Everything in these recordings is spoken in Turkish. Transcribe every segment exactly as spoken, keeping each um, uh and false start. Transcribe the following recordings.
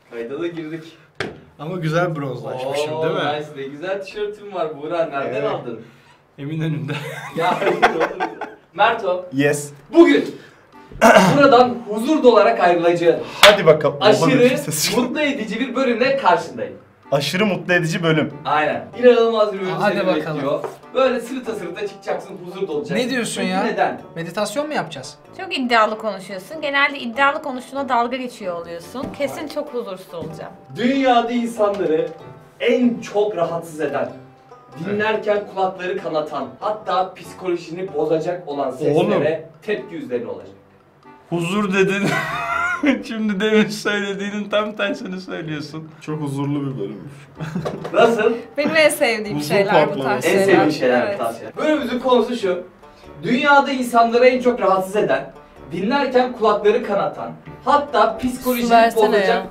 Kayda da girdik. Ama güzel bronzlaşmışım Oo, değil mi? Nice. Ne güzel tişörtüm var Buğra. Nereden Evet. aldın? Eminönü'nde. Ya Merto, Yes. bugün buradan huzur dolarak ayrılacağım. Hadi bakalım. Oha, Aşırı nefes sesi. mutlu edici bir bölümle karşındayım. Aşırı mutlu edici bölüm. Aynen. İnanılmaz bir bölüm Hadi seni bakalım. bekliyor. Böyle sırıta sırıta çıkacaksın, huzur dolacaksın. Ne diyorsun Çünkü ya? Neden? Meditasyon mu yapacağız? Çok iddialı konuşuyorsun. Genelde iddialı konuştuğuna dalga geçiyor oluyorsun. Kesin çok huzursuz olacağım. Dünyada insanları en çok rahatsız eden, dinlerken kulakları kanatan, hatta psikolojini bozacak olan seslere Oğlum. tepki üzerine olacak. Huzur dedin. Şimdi demin söylediğinin tam tersini söylüyorsun. Çok huzurlu bir bölümmüş. Nasıl? Benim en sevdiğim Huzur şeyler bu patlaması. tarz En şeyler. sevdiğim şeyler Evet. tavsiye. Bölümümüzün konusu şu. Dünyada insanları en çok rahatsız eden, dinlerken kulakları kanatan, hatta Su psikolojini versene bozacak... ya.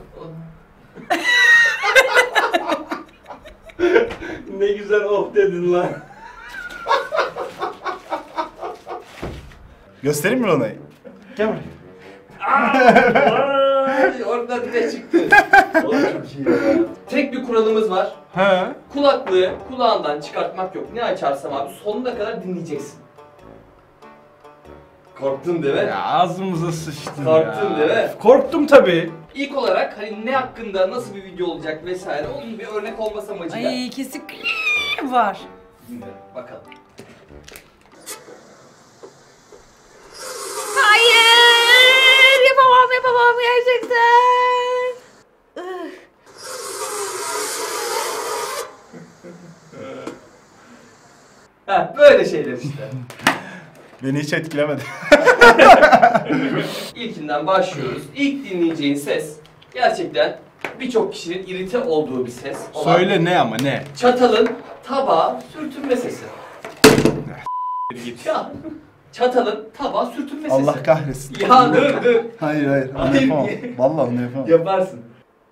Ne güzel oh dedin lan. Göstereyim mi Rona'yı? Gel buraya. Ay, oradan ne çıktı? Oğlum çok iyi ya. Tek bir kuralımız var. He. Kulaklığı kulağından çıkartmak yok. Ne açarsam abi sonuna kadar dinleyeceksin. Korktun değil mi? Ya ağzımıza sıçtın Korktun ya. değil mi? Korktum tabii. İlk olarak hani ne hakkında nasıl bir video olacak vesaire onun bir örnek olması amacıyla. Ay kesin var. Bilmiyorum, bakalım. Hayır! Yapamam yapamam gerçekten. Ih. Ha böyle şeyler işte. Beni hiç etkilemedi. İlkinden başlıyoruz. İlk dinleyeceğin ses gerçekten birçok kişinin irite olduğu bir ses. olan Söyle ne ama ne? Çatalın tabağa sürtünme sesi. Git. Ya, çatalın tabağa sürtünme sesi. Allah kahretsin. Ya dur dur. Hayır hayır. Onu Hayır, yapamam. niye? Vallahi onu yapamam. Yaparsın.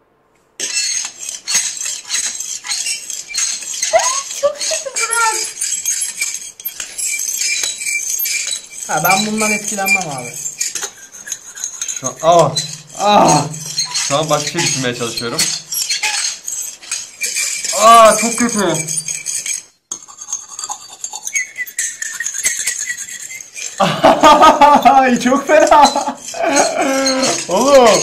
Çok kötü Burak. Ha ben bundan etkilenmem abi. Şu an, ah, ah. Şu an başka şey düşünmeye çalışıyorum. Aa çok kötü. Ay çok fena. Oğlum.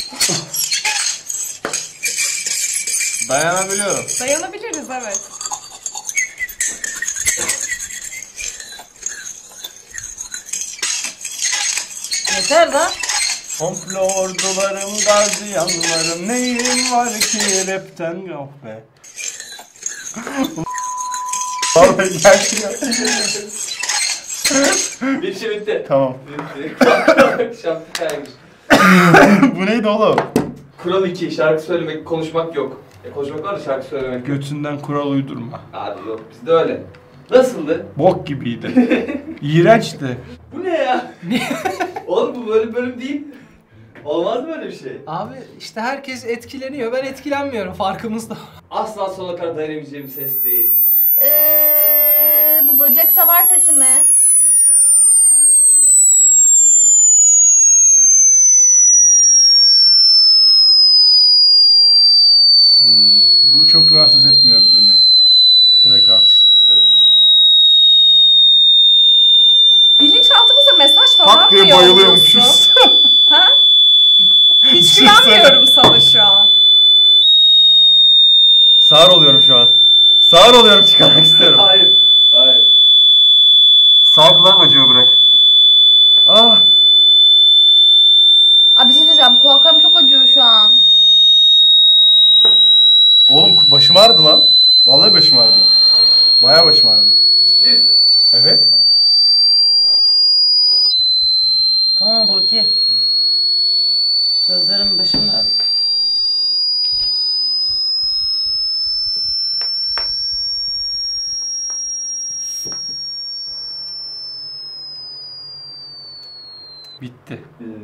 Dayanabiliyorum. Dayanabiliriz evet. Yeter da. Komplo ordularım, gardiyanlarım, neyim var ki rapten yok be. Vallahi gerçekten. Bir şey bitti. Tamam. Bitti. Şapka kaymış. Bu neydi oğlum? Kural iki. Şarkı söylemek, konuşmak yok. E, konuşmak var da şarkı söylemek yok. Götünden kural uydurma. Abi yok bizde öyle. Nasıldı? Bok gibiydi. İğrençti. Bu ne ya? Oğlum bu böyle bölüm değil. Olmaz böyle bir şey. Abi işte herkes etkileniyor. Ben etkilenmiyorum farkımızda. Asla sonuna kadar dayanabileceğim bir ses değil. Ee, bu böcek savar sesi mi? Hmm, bu çok rahatsız etmiyor beni. Frekans. Bilinçaltımıza mesaj falan Tak mı diye yolluyorsun? bayılıyormuşuz. Ha? Hiç güvenmiyorum sana şu an. Sağır oluyorum şu an. Sağır oluyorum, çıkarmak istiyorum. Hayır. Hayır. Sağ kulağım acıyor, bırak. Ah. Abi bir şey söyleyeceğim. Kulaklarım çok acıyor şu an. Oğlum başım ağrıdı lan. Vallahi başım ağrıdı. Bayağı başım ağrıdı. Ciddi misin? Evet. Tamam Burki. Gözlerim başım ağrıyor. Bitti.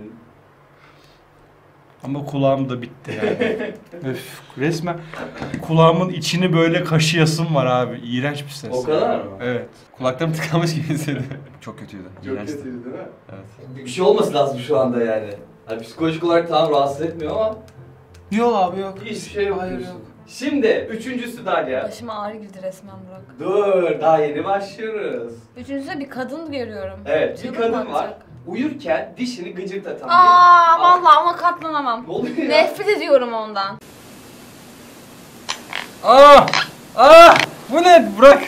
Ama kulağım da bitti yani. Öf, resmen kulağımın içini böyle kaşıyasım var abi. İğrenç bir ses. O kadar mı? Evet. Kulaklarım tıkanmış gibi hissediyorum. Çok kötüydü. Çok İğrençti. kötüydü değil mi? Evet. Bir şey olması lazım şu anda yani. Hani psikolojik olarak tamam rahatsız etmiyor ama Yok abi yok. Hiçbir şey yok. Hayır diyorsun. yok. Şimdi üçüncüsü Dalia. Başıma ağrı girdi resmen Burak. Dur, daha yeni başlıyoruz. Üçüncüsü bir kadın görüyorum. Evet, bir Çığlık kadın atacak. var. Uyurken dişini gıcırtatan Aa bir... vallahi ona katlanamam. Ne oluyor ya? Nefret ediyorum ondan. Ah! Ah! Bu ne? Bırak!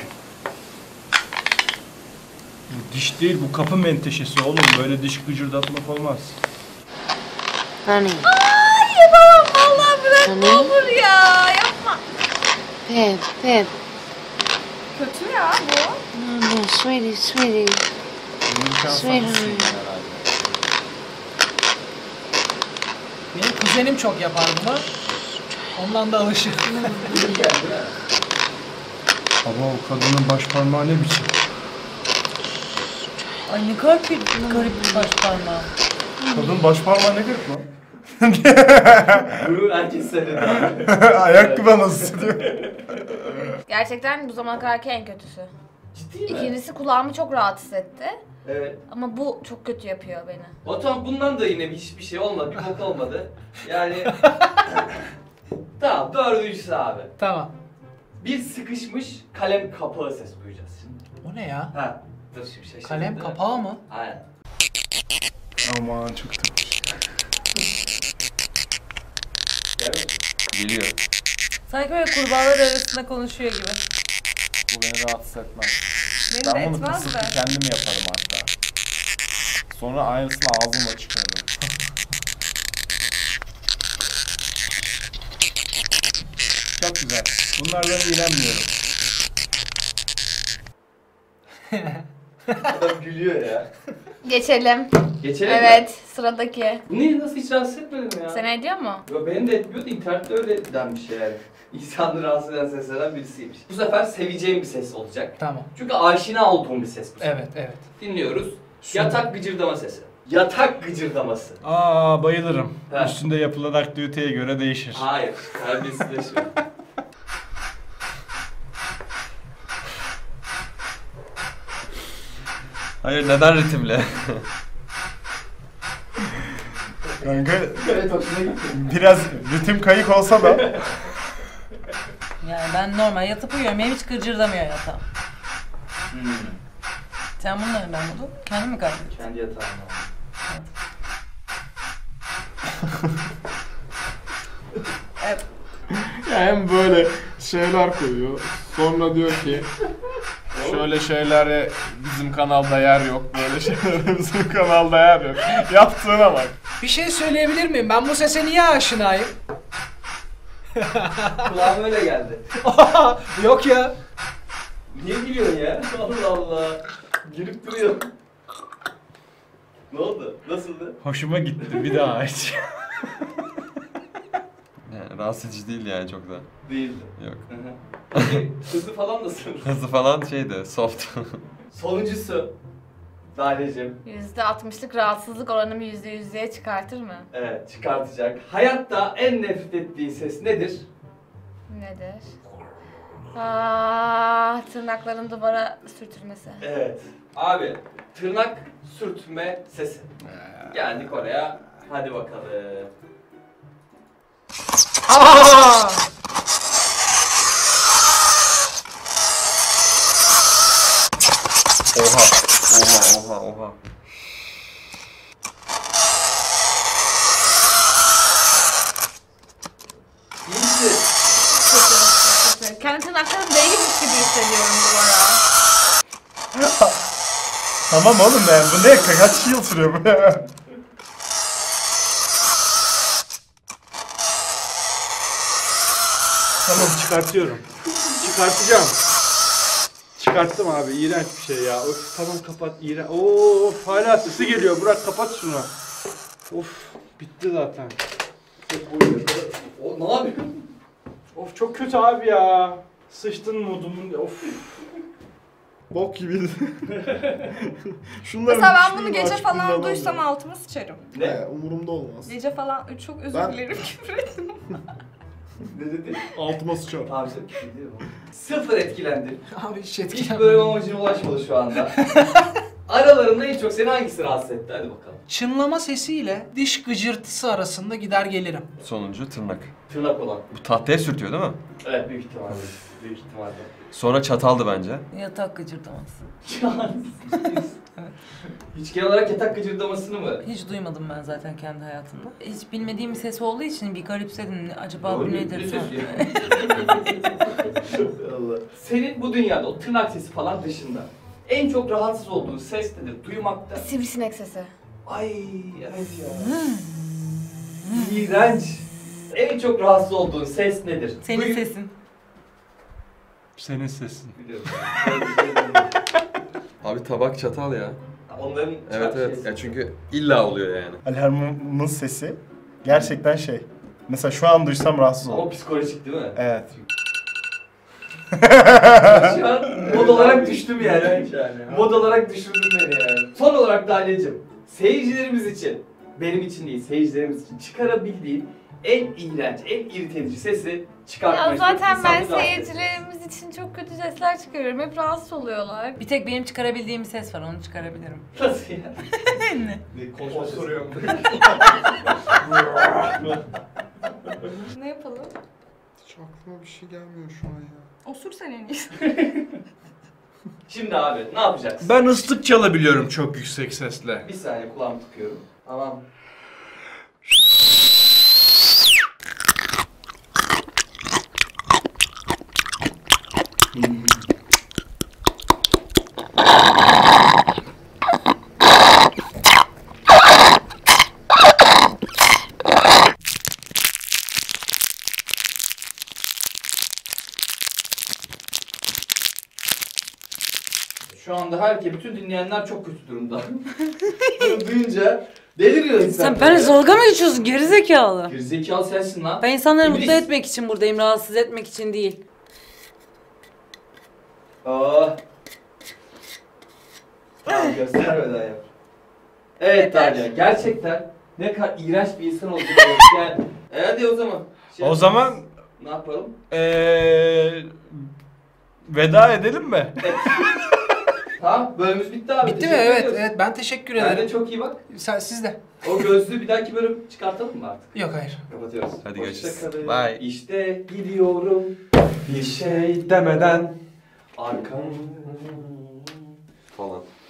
Bu diş değil, bu kapı menteşesi oğlum. Böyle diş gıcırdatmak olmaz. Honey, Ay yapamam vallahi bırak ne Hani? olur ya yapma. babe, babe. Kötü ya bu. No, no, sweetie, sweetie. Sweetheart. Benim kuzenim çok yapar bunu. Ondan da alışır. Baba o kadının baş parmağı ne biçim? Ay ne kadar kötü, garip bir baş parmağı. Kadın baş parmağı ne garip lan? Bunu herkes söyledi. Ayakkabı nasıl hissediyor? Gerçekten bu zamana kadarki en kötüsü. Ciddi mi? İkincisi kulağımı çok rahatsız etti. Evet. Ama bu çok kötü yapıyor beni. Batuhan bundan da yine hiçbir şey olmadı, bir bok olmadı. Yani... Tamam, dördüncüsü abi. Tamam. Bir sıkışmış kalem kapağı ses duyacağız şimdi. O ne ya? Ha, dur şimdi şaşırdım. Kalem değil mi? kapağı mı? Aynen. Aman çok tatlı. Gel mi? Geliyor. Sanki böyle kurbağalar arasında konuşuyor gibi. Bu beni rahatsız etmez. Beni Ben de bunu etmez kısıtlı de. kendim yaparım hatta. Sonra aynısını ağzımla çıkarırım. Çok güzel. Bunlardan iğrenmiyorum. Adam gülüyor ya. Geçelim. Geçelim mi? Evet sıradaki. Bu niye, nasıl hiç rahatsız etmedi mi ya? Seni ediyor mu? Yo, benim de etmiyor da internette öyle denmiş yani. İnsanları rahatsız eden seslerden birisiymiş. Bu sefer seveceğim bir ses olacak. Tamam. Çünkü aşina olduğum bir ses bu. Evet evet. Dinliyoruz. Şunu- Yatak gıcırdama sesi. Yatak gıcırdaması. Aa bayılırım. Ha. Üstünde yapılan aktiviteye göre değişir. Hayır, terbiyesizleşiyor. Hayır, neden ritimle? Kanka Evet, hoşuna gitti. biraz ritim kayık olsa da Yani ben normal yatıp uyuyorum. Benim hiç gıcırdamıyor yatağım. Hmm. Sen bunu nereden buldun? Kendin mi kaydettin? Kendi yatağımda. Evet. Ya hem böyle şeyler koyuyor. Sonra diyor ki şöyle şeylere bizim kanalda yer yok. Böyle şeylere bizim kanalda yer yok. Yaptığına bak. Bir şey söyleyebilir miyim? Ben bu sese niye aşinayım? Kulağıma öyle geldi. Yok ya. Niye gülüyorsun ya? Allah Allah. Gülüp duruyor. Ne oldu? Nasıldı? Hoşuma gitti. Bir daha aç. Yani rahatsız edici değil yani çok da. Değildi. Yok. Hı hı. Peki, hızı falan nasıl? Hızı falan şeydi, soft. Sonuncusu. Dalya'cığım. yüzde altmışlık rahatsızlık oranımı yüzde yüzeye çıkartır mı? Evet, çıkartacak. Hayatta en nefret ettiği ses nedir? Nedir? Aa, tırnakların duvara sürtülmesi. Evet. Abi, tırnak sürtme sesi. Geldik oraya. Hadi bakalım. Aa! Oha. Oha, oha, oha. İyi misin? Kötü, kötü. Kendi tırnaklarım değilmiş gibi hissediyorum duvara. tamam oğlum yani bu ne kaç yıl sürüyor bu ya? Tamam çıkartıyorum. Çıkartacağım. Çıkarttım abi. İğrenç bir şey ya. Of tamam kapat. İğren. Of hala sesi geliyor. Bırak kapat şunu. Of bitti zaten. O, ne yapıyorsun? Of çok kötü abi ya. Sıçtın modumun. Of. Bok gibi. Şunları Mesela ben bunu gece falan duysam altıma sıçarım. Ne? Umurumda olmaz. Gece falan çok özür Ben- dilerim küfür ettim. Ne dedi? Altıma sıçar. Abi sen küfür değil mi? Sıfır etkilendi. Abi hiç Hiç etkilenmedim. böyle amacına ulaşmadı şu anda. Aralarında en çok seni hangisi rahatsız etti? Hadi bakalım. Çınlama sesiyle diş gıcırtısı arasında gider gelirim. Sonuncu tırnak. Tırnak olan. Bu tahtaya sürtüyor değil mi? Evet büyük ihtimalle. Büyük ihtimalle. Sonra çataldı bence. Yatak gıcırdaması. Hiç genel olarak yatak gıcırdamasını mı? Hiç duymadım ben zaten kendi hayatımda. Hiç bilmediğim bir ses olduğu için bir garipsedim. Acaba Doğru, bu ne nedir? ses ya? Allah. Senin bu dünyada o tırnak sesi falan dışında en çok rahatsız olduğun ses nedir? Duymakta. Sivrisinek sesi. Ay evet ya. İğrenç. En çok rahatsız olduğun ses nedir? Senin Duy- sesin. Senin sesin. Biliyorum. Abi tabak çatal ya. Onların Evet evet. şeysi. Ya çünkü illa oluyor yani. Alarmımın sesi gerçekten şey. Mesela şu an duysam rahatsız olurum. Ama psikolojik değil mi? Evet. Şu an mod olarak düştüm yani. Mod olarak düşürdün beni yani. Son olarak da Ali'cim, seyircilerimiz için, benim için değil, seyircilerimiz için çıkarabildiğin en iğrenç, en irite edici sesi çıkartmayı Ya zaten istiyorum. ben İnsanları rahatsız edecek. seyircilerimiz için çok kötü sesler çıkarıyorum. Hep rahatsız oluyorlar. Bir tek benim çıkarabildiğim bir ses var, onu çıkarabilirim. Nasıl ya? Ne? Bir konuşma soruyorum. Ne yapalım? Hiç aklıma bir şey gelmiyor şu an ya. Osur sen en iyisi. Şimdi abi ne yapacaksın? Ben ıslık çalabiliyorum çok yüksek sesle. Bir saniye kulağımı tıkıyorum. Tamam. Şu anda herkes, bütün dinleyenler çok kötü durumda. Bunu duyunca deliriyor insan. Sen benimle dalga mı geçiyorsun gerizekalı? Gerizekalı sensin lan. Ben insanları İblis. mutlu etmek için buradayım, rahatsız etmek için değil. Aa. Tamam göstermeden yap. Evet Derya, gerçekten ne kadar iğrenç bir insan olduğunu yani. E hadi o zaman. Şey O zaman ne yapalım? eee veda edelim mi? Tamam, bölümümüz bitti abi. Bitti mi? Teşekkür Evet, ediyoruz. evet. Ben teşekkür Kendine ederim. çok iyi bak. Sen, siz de. O gözlüğü bir dahaki bölüm çıkartalım mı artık? Yok hayır. Kapatıyoruz. Hadi Hoşça görüşürüz. kalın. Bye. İşte gidiyorum bir şey demeden arkam Falan.